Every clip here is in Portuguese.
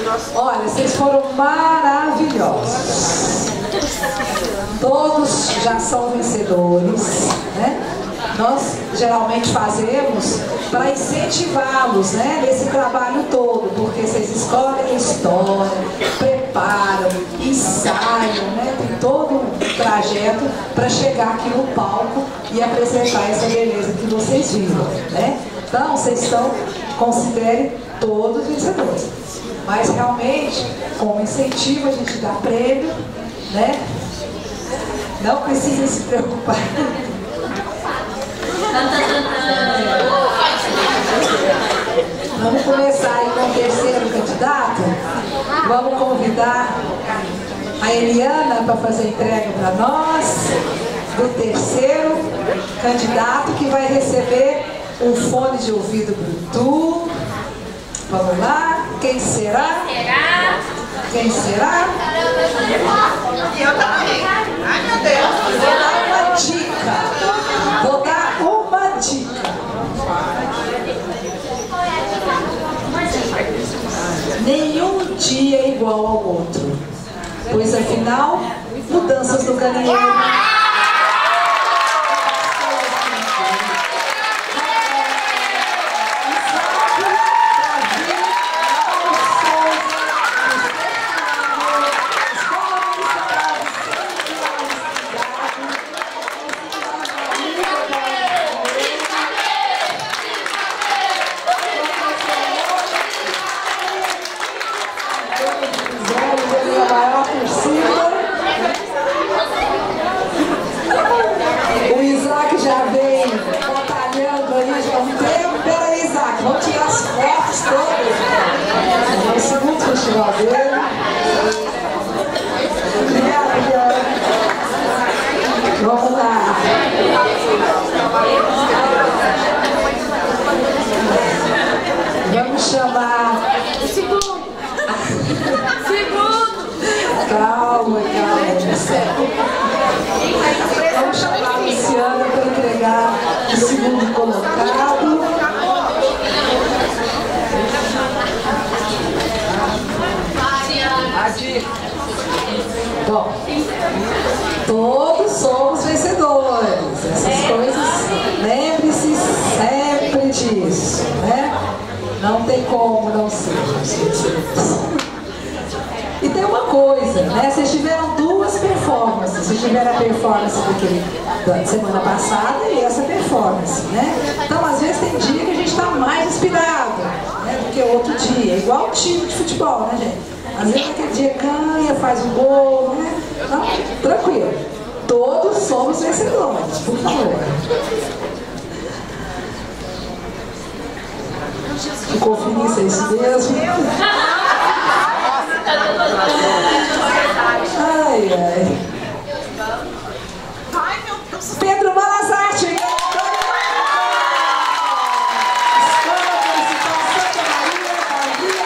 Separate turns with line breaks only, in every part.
Olha, vocês foram maravilhosos. Todos já são vencedores, né? Nós geralmente fazemos para incentivá-los, né, nesse trabalho todo, porque vocês escolhem a história, preparam, ensaiam, né, tem todo um trajeto para chegar aqui no palco e apresentar essa beleza que vocês viram, né? Então, vocês estão, considerem todos vencedores. Mas realmente, como incentivo, a gente dá prêmio, né? Não precisa se preocupar. Vamos começar aí com o terceiro candidato. Vamos convidar a Eliana para fazer a entrega para nós do terceiro candidato, que vai receber um fone de ouvido Bluetooth. Vamos lá, quem será? Quem será?
Eu também. Ai, meu Deus.
Vou dar uma dica. Vou dar uma dica. Nenhum dia é igual ao outro, pois afinal, mudanças no galinheiro. O Isaac já vem batalhando aí já há um tempo. Pera aí, Isaac, vamos tirar as fotos todas. É o segundo festival dele. Vamos lá. Vamos chamar. Calma, calma. Vamos chamar a Luciana para entregar o segundo colocado. Bom, todos somos vencedores. Essas coisas, lembre-se sempre disso, né? Não tem como não ser. E tem uma coisa, né? Vocês tiveram duas performances. Vocês tiveram a performance da semana passada e essa performance, né? Então, às vezes, tem dia que a gente está mais inspirado, né, do que outro dia. Igual o time de futebol, né, gente? Às vezes, aquele dia ganha, faz um gol, né? Então, tranquilo. Todos somos vencedores, por favor. Conferir se é isso mesmo. Ai, ai. Pedro Malazarte. Escola Municipal Santa Maria, Maria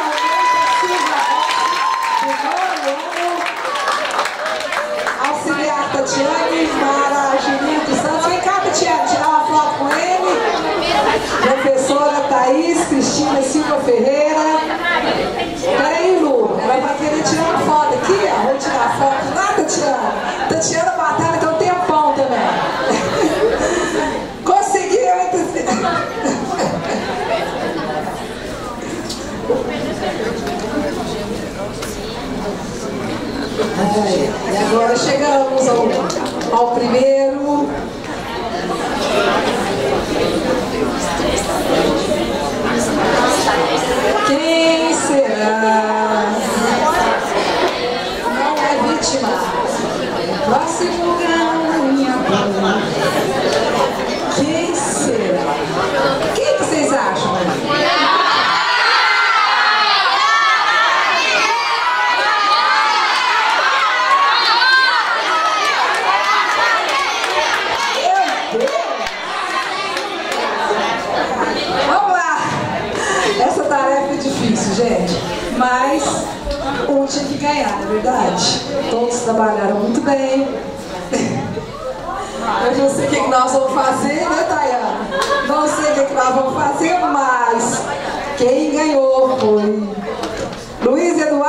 Almeida Silva, auxiliar Tatiane, Mara Juninho dos Santos. Vem cá, Tatiane, tirar uma foto com ele. Professora Thaís Cristina Silva Ferreira. Peraí, Lu, ela vai querer tirar uma foto aqui, ó. Vou tirar a foto lá, Tatiana. Tatiana batalha tem um tempão também. Conseguiu, hein, Tatiana? E agora chegamos ao primeiro. Quem será? Não é vítima. Próximo ganhador. Quem será? Quem que vocês acham? Essa tarefa é difícil, gente, mas um tinha que ganhar, não é verdade? Todos trabalharam muito bem. Eu não sei o que nós vamos fazer, né, Tayana? Não sei o que nós vamos fazer, mas quem ganhou foi Luiz Eduardo.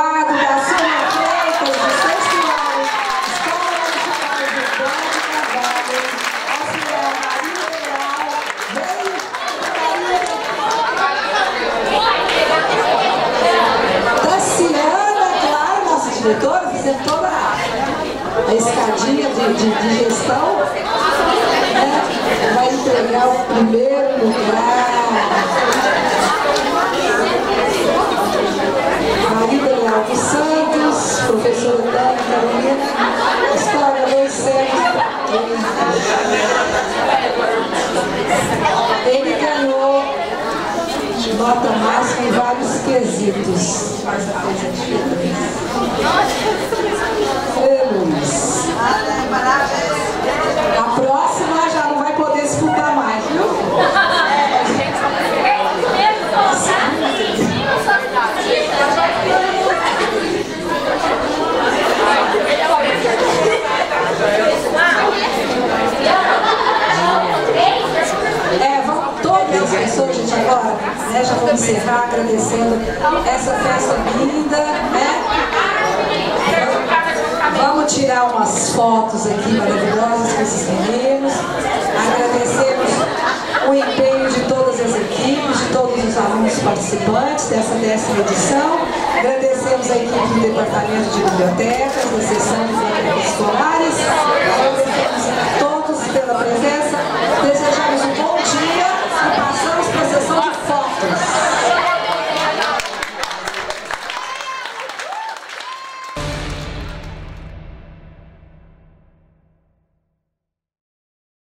diretora, fizemos toda a escadinha de gestão, né? Vai entregar o primeiro lugar. Maria Leal dos Santos, professora Dani Carolina, História 2 séculos. Ele ganhou nota máxima em vários quesitos. Luiz. A próxima já não vai poder disputar mais, viu? Vamos todas as pessoas, gente, agora, né? Já vamos encerrar agradecendo essa festa linda, né? Vamos tirar umas fotos aqui maravilhosas com esses meninos. Agradecemos o empenho de todas as equipes, de todos os alunos participantes dessa 10ª edição. Agradecemos a equipe do Departamento de Bibliotecas, da Seção de Bibliotecas Escolares. Agradecemos a todos pela presença. Desejamos um bom dia e passamos para a sessão de